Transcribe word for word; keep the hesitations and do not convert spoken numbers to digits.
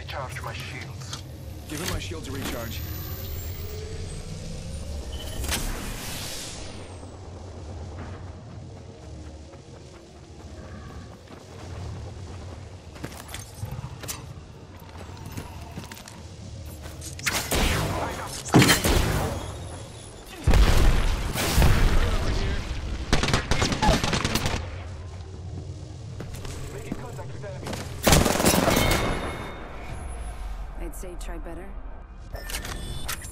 recharge my shields. Give him my shield to recharge. I'd say try better.